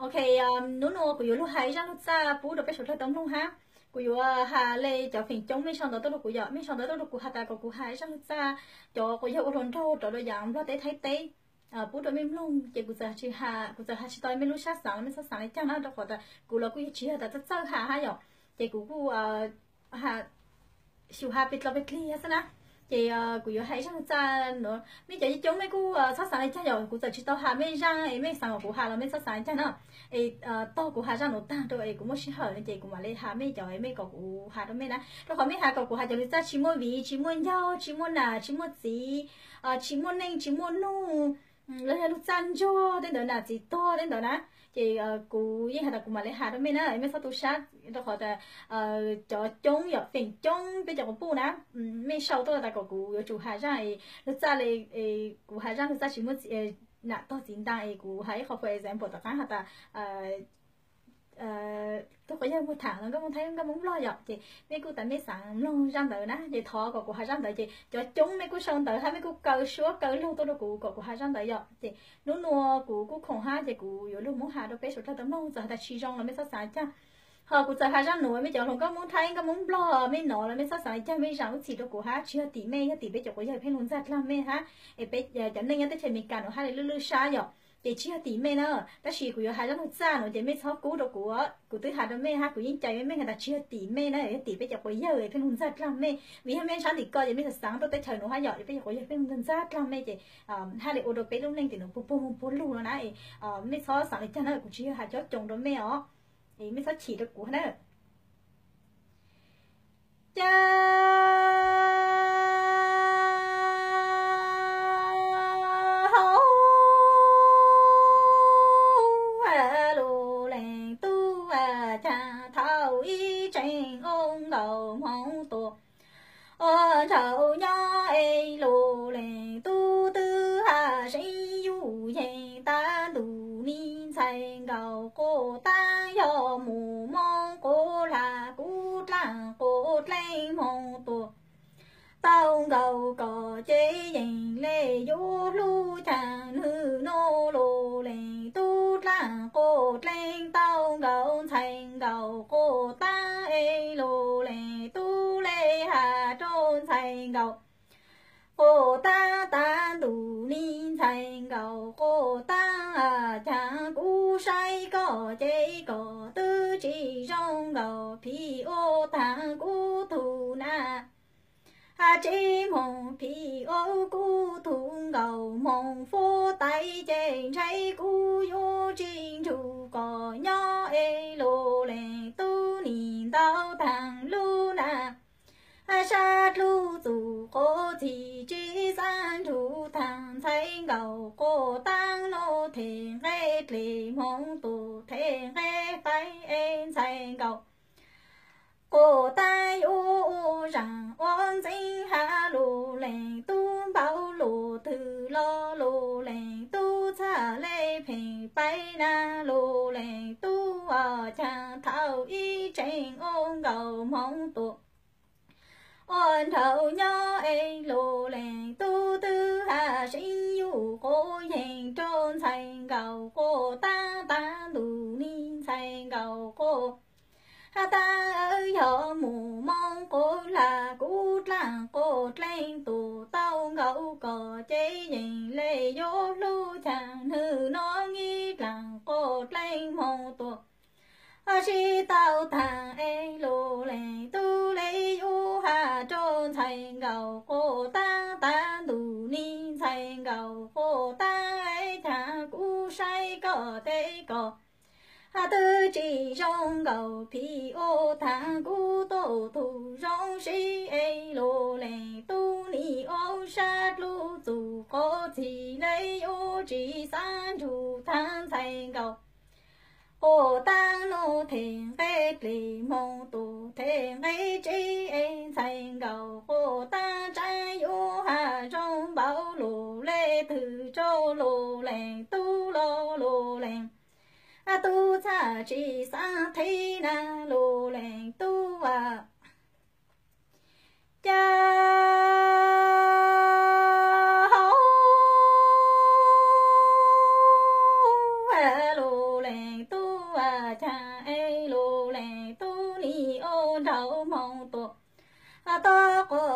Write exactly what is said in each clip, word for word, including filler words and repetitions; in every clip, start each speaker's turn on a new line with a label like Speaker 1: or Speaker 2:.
Speaker 1: ok nó nó của lúc hay ra lúc ra bố được cái số thằng tống luôn ha của hà lê cho phiền chống mấy xong đó tôi được của giờ mấy xong đó tôi được của hà ta của của hai ra lúc ra cho của giờ ôn thâu cho đôi dạng lo tế thấy tế à bố được mấy luôn chỉ của giờ chỉ hà của giờ hà chỉ tôi mấy lúc sát sáng mấy sát sáng này chẳng nó đâu có ta của là của chỉ là ta rất hà hay rồi chỉ của của hà siêu hà biết là biết clear sao na chị của yo hay sang cha nữa mấy chị chống mấy cú sát sáng cha rồi của giờ chỉ tao hà mấy ra ấy mấy sáng của hà là mấy sát sáng cha nữa ấy tao của hà ra nó ta rồi ấy cũng mới hở nên chị cũng mà lấy hà mấy giờ ấy mấy cậu của hà đó mấy nè rồi còn mấy hà cậu của hà giờ ra chỉ mua vị chỉ mua nhau chỉ mua là chỉ mua gì chỉ mua nên chỉ mua nu lấy là lúc chăn cho đến đó là chỉ to đến đó nè chị cụ với hà cũng mà lấy hà đó mấy nè mấy sao tôi sát đó họ là cho chống giờ phiền chống bây giờ có bu nè mấy sau tôi là có cụ chủ hà ra ấy lúc ra này cụ hà ra lúc ra chỉ muốn nè to chính đại cụ hay họ phải giảm bớt tất cả hà tôi có một tháng nó có muốn thấy có muốn lo dọc chị mấy cô tại mấy sáng luôn răng tới đó chị thọ của của hai răng tới chị cho chúng mấy cô sơn tới hai mấy cô cầu số cầu lâu tôi đâu của của hai răng tới dọc chị nó nua của của khổng hai chị của yếu lúc muốn hà đâu bé số thằng tấm nông giờ ta chi rong là mấy sao sáng cha họ của giờ hai răng nữa mấy cháu không có muốn thấy có muốn lo mấy nọ là mấy sao sáng cha mấy răng chỉ đâu của hai chưa tỷ mấy cái tỷ bé cháu có giờ phải luôn giặt làm mấy ha bé cho nên nhá tới chơi mình cả nó hai lư lư xa dọc để chia tỷ mẹ nữa, ta chỉ của hai đứa một cha nó để mấy sáu cú đó của của tới hai đứa mẹ ha của những trái mẹ người ta chia tỷ mẹ nữa, tỷ bây giờ có giờ thì phải luôn ra làm mẹ, vì hai mẹ sáng thì coi vậy mấy giờ sáng tôi tới thời nó hai giờ thì bây giờ có giờ phải luôn ra làm mẹ chị, hai đứa ô đồ bé lúc lên thì nó bù bù bù luôn rồi này, mấy sáu sáng thì cha nó của chia hai cháu chồng đó mẹ ó, thì mấy sáu chỉ được của nó, cha thầu nhá ai lô lệ tu tư hà sĩ du ye ta đủ ni sai gạo cô ta yo mù mong cô là cú trang cô lên mong tu tao gạo có chế yin lệ yo lu chàng hư nô lô lệ tu trang cô lên tao gạo thành gạo cô ta ai lô lệ tu lệ hà trôn thành gạo cô ta ta đủ ni thành gạo cô ta à cha cú sai có chế có tư chỉ trong gạo phi ô thang cú thủ na hà chế mong phi ô cú thủ gạo mong phố tay trên trái cú yo trên chủ có nhỏ ê lô lệ tu ni đau thang lu na sát lưu dù có thì chỉ san chủ thằng thấy gạo cô tăng nô thèn nghe lì mong tù thèn nghe tay em say gạo cô tay u rằng oan sinh hạ lù lệnh tu bảo lù từ lo lù lệnh tu cha lê phèn bay na lù lệnh tu ở cha thảo y trên ôn gạo mong tù ôn thầu nhớ ai lô lệnh tu tư hà sinh yu cô hiện trôn thành gạo cô ta ta đủ ni thành gạo cô hà ta ơi họ mù mong cô là cú làng cô lên tù tao gạo cò chế nhìn lệ vô lu chàng hư nó nghi làng cô lên mong tù à chỉ tao thằng ai lô lệnh tu lấy u hà trôn thành gạo cô ta ta đủ ni thành gạo cô ta ấy thằng cú say có tê có hà tư chỉ trong gạo phi ô thằng cú tổ thủ trong si ai lô lệnh tu ni ô sát lu dù có thì lấy u chỉ san chủ thằng thành gạo cô ta nô thèn cái lì mong tu thèn cái chi em thành gạo cô ta trái vô hà trong bảo lù lê từ châu lù lèn tu lô lù lèn à tu cha chỉ sa thi na lù lèn tu à cha lù lèn tu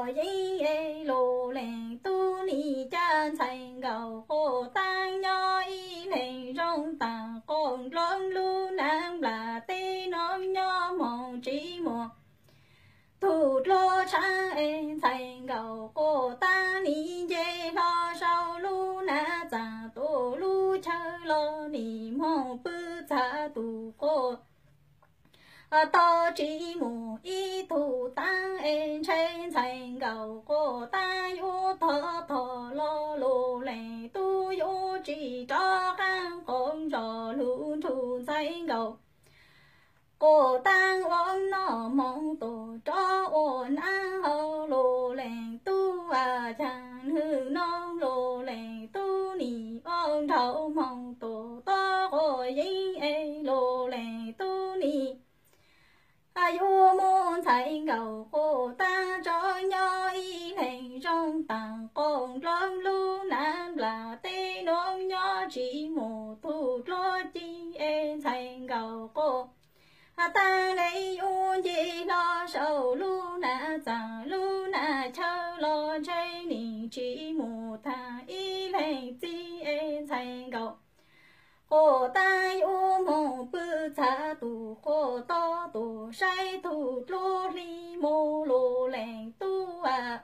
Speaker 1: có gì ê lô lèn tu ni chan thành cầu cô tăng nhỏ y lèn rong tàng con lớn lu nàng là tê non nhỏ mong chỉ mong thủ lô cha em thành cầu cô ta ni dê lo sau lu na giả tổ lu cha lo ni mong bư cha tu cô to chỉ mù y thủ tăng em trên thành cầu cô ta yo thọ thọ lo lô lệ tu yo chỉ cho khang con trò lu thủ thành cầu cô tăng ôm nó mong tổ cho ổn ăn hậu lô lệ tu à chẳng hư non lô lệ tu nì ôm thấu mong tổ to cô dinh ê lô lệ tu nì ai u môn thành cầu cô ta cho nhau y thành trong tàng con lớn lu nam là tê nón nhỏ chỉ một thu lo chi em thành cầu cô ta lấy u gì lo sầu lu na già lu na chờ lo chơi nỉ chỉ một thà y thành chi em thành cầu cô ta u mô bư cha tu cô to tu sai tu lô li mô lô lèn tu à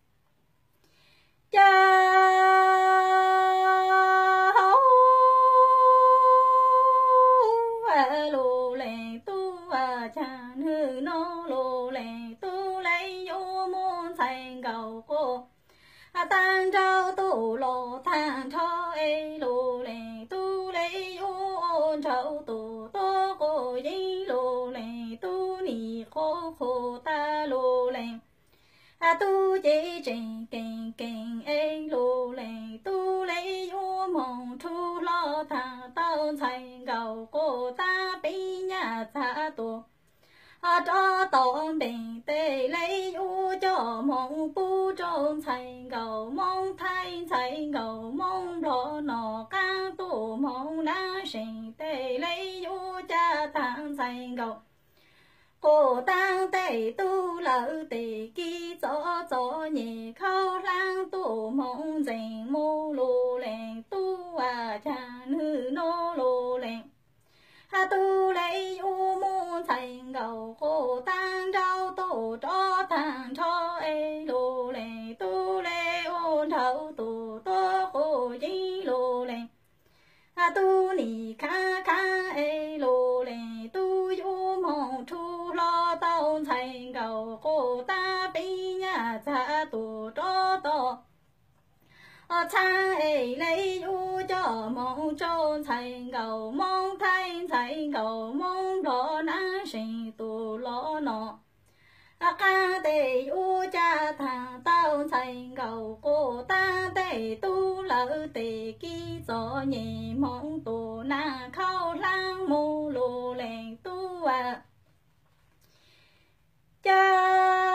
Speaker 1: cha hấu à lô lèn tu à chan hư nó lô lèn tu lấy u môn thành cầu cô à tan trao tu lô than cho ê lô lèn tu lấy u ôn trao tu tô cô dinh lô lèn tu nì khô khô ta lô lèn à tu chỉ trình kèn kèn ê lô lèn tu lấy u mong thu lo thang tao thành cầu cô ta bí nhà ta tu à cho tổn bình tê lấy u cho mong bu trong thành cầu mong thay thành cầu mong lo nọ cang tu mong na sinh tê lấy u cha thang thành cầu cô tăng tê tu lỡ tê ký cho cho nhẹ khâu lang tu mong dành mô lô lèn tu à chan hư nô lô lèn ha tu lấy u môn thành cầu cô tăng trao tổ cho thằng cho ê lô lệ tu lê ôn thấu tu tô cô dinh lô lệ ha tu nì kha kha ê lô lệ tu u mong thu lo tao thành cầu cô ta bí nhà cha tu cho to cha ê lấy u cho mong trôn thành cầu mong thanh thành cầu mong đó na sinh tu lo nọ ca tê u cha thằng tao thành cầu cô ta tê tu lỡ tê ký cho nhẹ mong tu na khâu lang mô lô lèn tu à cha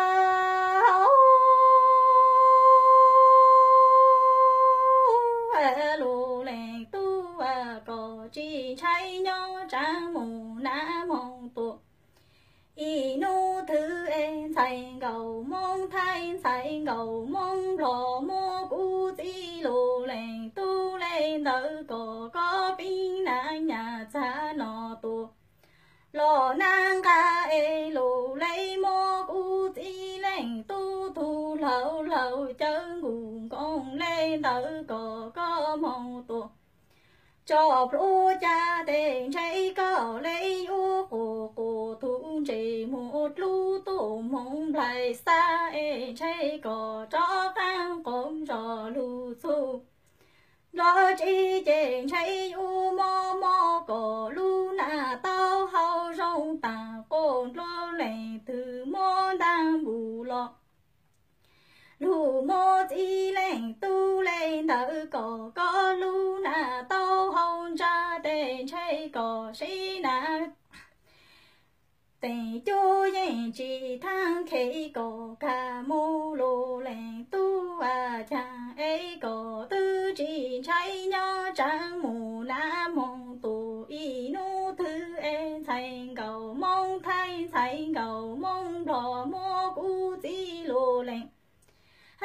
Speaker 1: lô lèn tu à có chỉ cháy nhỏ trang mù na mong tu y nu thứ em thành cầu mong thanh thành cầu mong lo mô bu di lô lèn tu lên đỡ có có pin na nhà cha nọ tu lo nang ca e lô lấy mô bu di lèn tu tu lâu lâu chân ngủ con lên đỡ có có mong tu cho lô cha tên cháy có lấy u cô cô thung chỉ một lũ tổ mong lại xa ê cháy có cho khang con cho lũ su lo chỉ tên cháy u mò mò có lũ na tao hao rong ta con lo lệ từ mò đang bù lo lũ mò chỉ lên tu lên đỡ có có lũ na tao hao ra tên cháy có sĩ na tê cho yên chỉ thang khế có cả mô lô lèn tu à chàng ấy có tư chỉ cháy nhỏ trang mù na mong tu y nu thư em thành cầu mong thanh thành cầu mong đỏ mô cú di lô lèn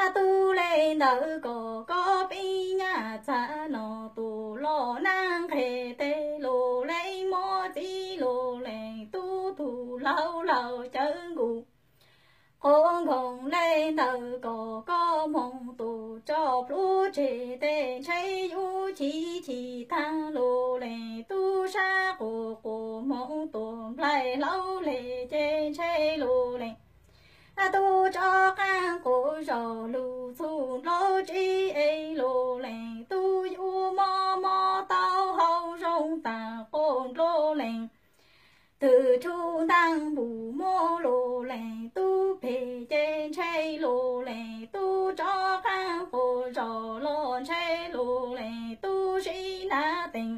Speaker 1: à tu lên đỡ có có bi nhà cha nó tu lo năng khề tê lô lấy mô tí lô lên tu tu lâu lâu chân ngủ con con lên đỡ có có mong tu cho lũ trẻ tê chơi yu chi chi ta lô lên tu sa cô cô mong tu lại lâu lệ chơi chơi lô lên à tu cho các cô rồi lưu thu lô chi ấy lô lệnh tu yu mò mò tao hậu rong ta con lô lệnh từ chu tăng bù mô lô lệnh tu bề trên chơi lô lệnh tu cho các cô rồi lô chơi lô lệnh tu sĩ na tình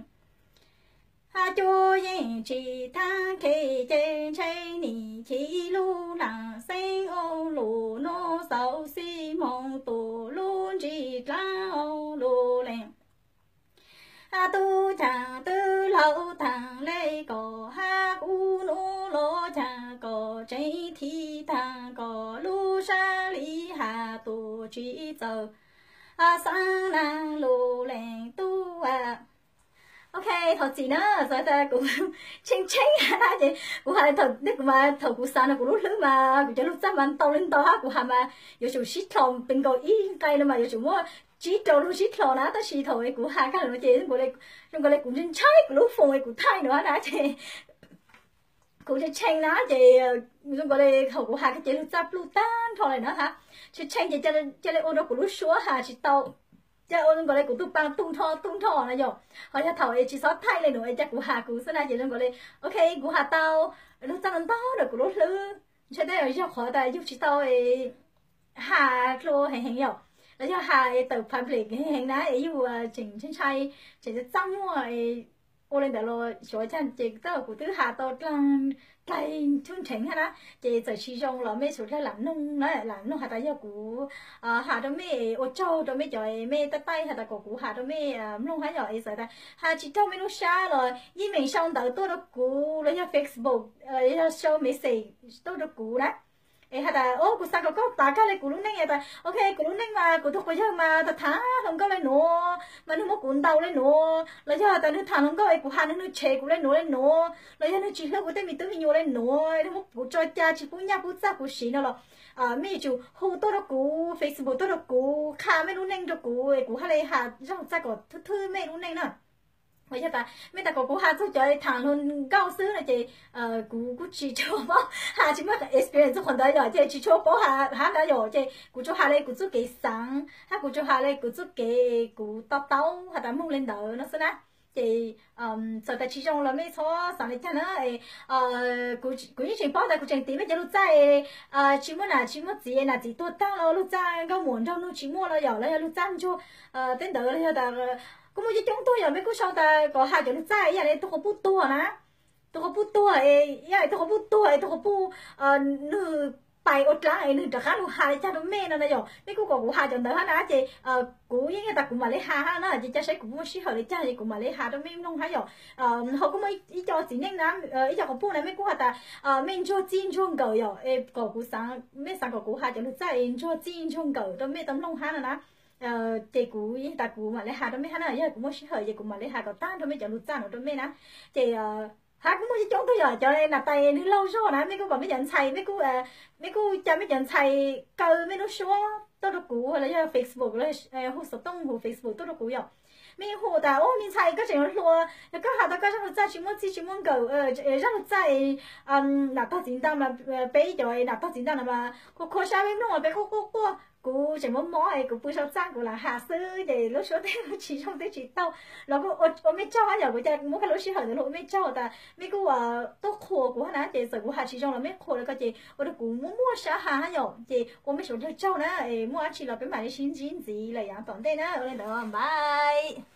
Speaker 1: à chú yên chỉ ta kể trên chơi nỉ chỉ lu là sinh ô lù nô sầu si mong tu luôn chỉ la ô lù lệnh à tu chàng tư lâu thằng lê có ha u nô lô chàng có chơi thi thằng có lu sa li hà tu chỉ giờ à sang la lù lệnh tu à ok thật gì nữa rồi ta cũng chênh chênh ha chị cũng hay thật đức mà thật cũng sao nó cũng lúc lúc mà cũng cho lúc chắc mà tàu lên tàu ha cũng hàm mà有种洗头并个一盖了嘛有种么洗头lúc洗头那但洗头ấy cũng hai cái nó chị cũng lại trong cái này cũng chân trái cũng lúc phồng ấy cũng thay nữa đó chị cũng chênh chênh đó chị trong cái này họ cũng hai cái chị lúc chắc lúc tan thôi này nữa hả chị chênh chị cho cho lại ô nó cũng lúc xuống hà chị tàu cha ôn gọi là cũng tụt băng tung thò tung thò này rồi họ cho thầu chỉ sót thay lên nữa chắc cũng hà cũng sẽ là gì lên gọi là ok cũng hà tao lúc tao lên tao được cũng lúc lư cho đây là do họ tại giúp chỉ tao ấy hà lô hành hành rồi là do hà từ public hành hành đó ấy dù chỉnh trên trai chỉ là trong rồi ô lên đó rồi chỗ chân chỉ tao cũng thứ hà tao đang cái chương trình ha đó chị giờ chỉ trong là mấy số cái làm nông nó làm nông hạt tại do của hạt đó mấy ô châu đó mấy trời mấy tay tay hạt tại của của hạt đó mấy nông hạt rồi giờ ta hạt chỉ trong mấy lúc xa rồi như mình xong đợi tôi đó của lấy cho Facebook lấy cho show mấy gì tôi đó của đó ấy hạt tại ô của sao có có tất cả lấy của lúc này ta ok của lúc này mà của tôi có giờ mà ta thả không có lấy nữa mà nó mất cuốn đầu lấy nữa lấy cho ta nó thả không có ấy của hạt nó nó chế của lấy nữa lấy nữa lấy cho nó chỉ là của tôi mình tôi mình nhiều lên nữa nó mất của cho cha chỉ của nhà của cha của xí nó là à mấy chú hồ tôi đó của Facebook tôi đó của khá mấy lúc này đó của của hai lấy hạt trong cha có thứ thứ mấy lúc này nữa bây giờ ta mấy ta có của hạt cho chơi thằng luôn cao sư này chị ờ của của chỉ cho bao hạt chỉ mất experience còn đấy rồi chị chỉ cho bao hạt hạt đấy rồi chị của cho hạt này của cho cái sáng hạt của cho hạt này của cho cái của tao tao hạt đã mông lên đỡ nó xí nè chị um sau ta chỉ trong là mấy số sáng này chắc nữa ờ của của những chuyện bao tại của chuyện tí bây giờ lúc tại ờ chỉ muốn là chỉ muốn gì là chỉ tôi tăng lo lúc tại cái muốn trong lúc chỉ mua là giờ là lúc tăng cho ờ tên đỡ là ta có một cái chúng tôi giờ mấy cô sau ta có hai chỗ trai vậy này tôi có bút tua nè tôi có bút tua ấy vậy tôi có bút tua ấy tôi có bút ờ nữ bài ở trái ấy nữ trả khá luôn hai cha nó mê nó này rồi mấy cô có của hai chỗ nữa hả chị ờ của những người ta cũng mà lấy hà ha nó chị cha sẽ cũng muốn xí hợp lấy cha thì cũng mà lấy hà đó mấy nông hả rồi ờ họ cũng mấy ý cho chỉ nên lắm ờ ý cho có bút này mấy cô hả ta ờ mình cho chín chung cầu rồi em có của sáng mấy sáng có của hai chỗ nữ trai cho chín chung cầu đó mấy tấm nông hả nè ờ chị cũ ta cũ mà lấy hạt đó mấy hắn này giờ cũng mới hơi chị cũng mà lấy hạt có tan thôi mấy chọn lụt tan rồi mấy ná chị ờ hạt cũng mới chống tôi giờ cho nên là tay nó lâu rồi nè mấy cô còn mấy chọn xài mấy cô mấy cô cha mấy chọn xài cơ mấy nó số tôi được cũ là do Facebook là hồ sơ tông hồ Facebook tôi được cũ rồi mấy hồ ta ô mình xài cái chuyện lo cái hạt đó cái trong ra chỉ muốn chỉ chỉ muốn cầu ờ trong ra um là tao chính tao là bây giờ là tao chính tao là mà cô cô sao em nó mà cô cô cô cô chỉ muốn mỏ ấy cô bữa sau sang cô là hạ sư để lúc số thế chỉ trong thế chỉ tao là cô ở ở mấy cháu giờ cô cha muốn cái lúc xí hỏi rồi mấy cháu ta mấy cô à tốt khổ của hắn để sợ cô hạ chỉ trong là mấy khổ là cái gì ở đó cô muốn mua啥hạ rồi thì cô mấy số cho cháu nữa mua chỉ là cái máy xin xin gì là dạng toàn thế nữa ở đây đó bye